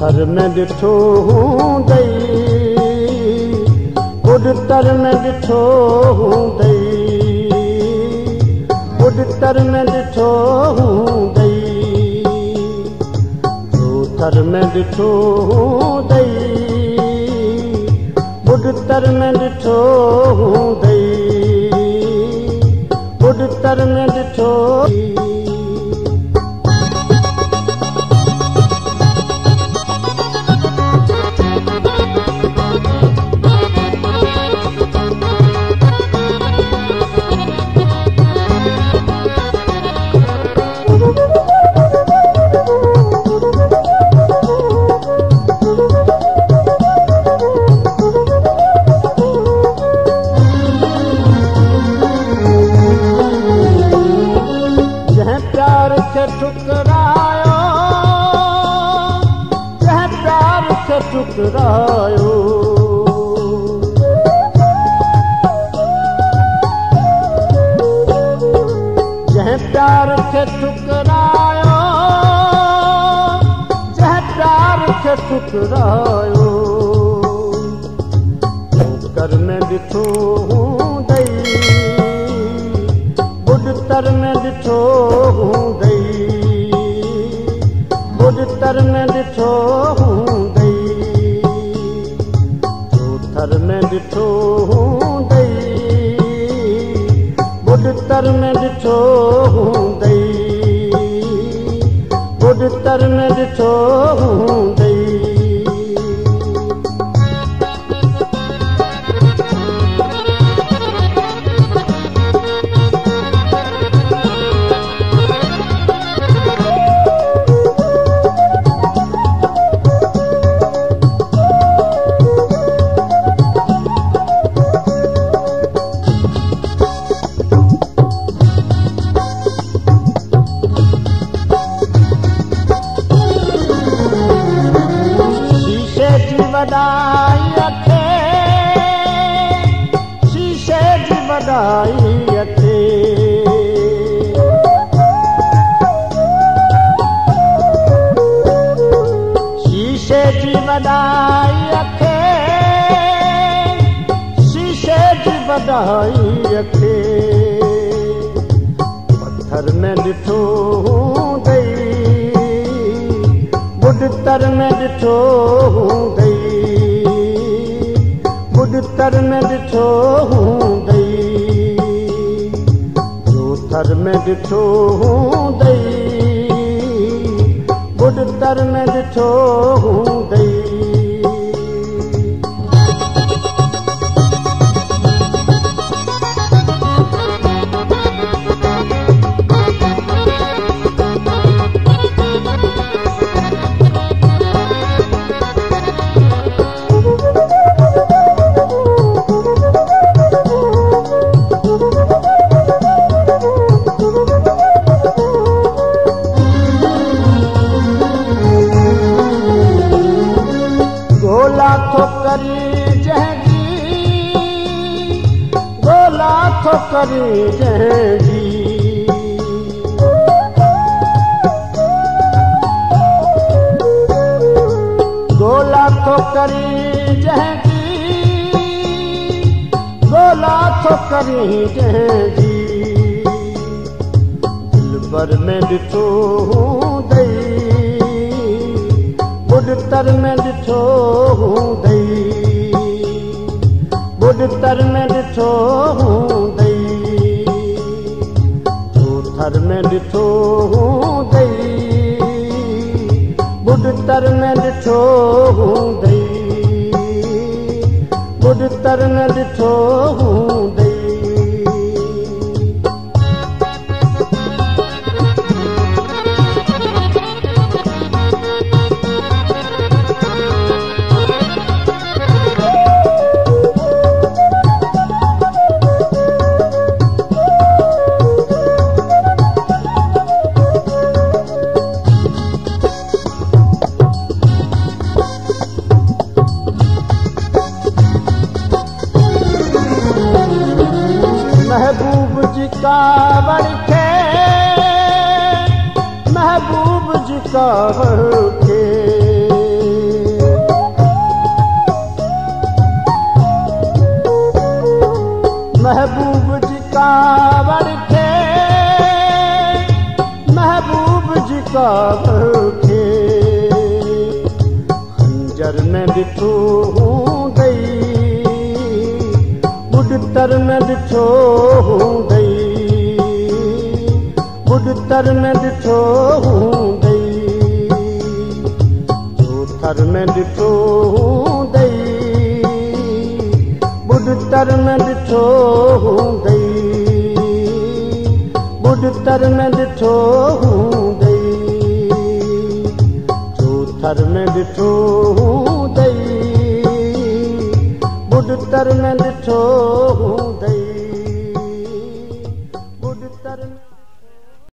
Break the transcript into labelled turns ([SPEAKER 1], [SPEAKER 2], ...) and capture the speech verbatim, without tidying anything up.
[SPEAKER 1] पत्थर में ॾिठो हूंदई, बुॾतर में ॾिठो हूंदई, बुॾतर में ॾिठो हूंदई, जोथर में ॾिठो हूंदई, बुॾतर में ॾिठो हूंदई, बुॾतर में ॾिठो। ठुकरायो जह प्यार से ठुकरायो, जह प्यार से ठुकरायो, जह प्यार से ठुकरायो, ठोकर में ॾिठो हूंदई, बुॾतर में ॾिठो हूंदई, बुॾतर में ॾिठो हूंदई, जोथर में ॾिठो हूंदई, बुॾतर में ॾिठो हूंदई, बुॾतर में ॾिठो हूंदई। वॾाई अथे शीशे जी वॾाई अथे, शीशे जी वॾाई अथे, शीशे जी वॾाई अथे, पत्थर में ॾिठो हूंदई, बुॾतर में ॾिठो हूंदई, बुॾतर में ॾिठो हूंदई, जोथर में ॾिठो हूंदई, बुॾतर में ॾिठो हूंदई। ठोकरी जंहिंजी, गोला ठोकरी जंहिंजी, गोला ठोकरी जंहिंजी, गोला ठोकरी जंहिंजी, दिलबर में ॾिठो हूंदई, बुॾतर में ॾिठो हूंदई, बुॾतर में ॾिठो हूंदई, जोथर में ॾिठो हूंदई, बुॾतर में ॾिठो हूंदई, बुॾतर में ॾिठो हूंदई। महबूब जी कावड़ खे, महबूब जी कावड़ खे, कावड़ खे महबूब जी कावड़ खे खंजर में ॾिठो हूंदई ॿुॾतर में ॾिठो हूंदई ॿुॾतर में ॾिठो हूंदई जोथर में ॾिठो हूंदई ॿुॾतर में ॾिठो हूंदई ॿुॾतर में ॾिठो हूंदई जोथर में ॾिठो हूंदई ॿुॾतर में ॾिठो हूंदई।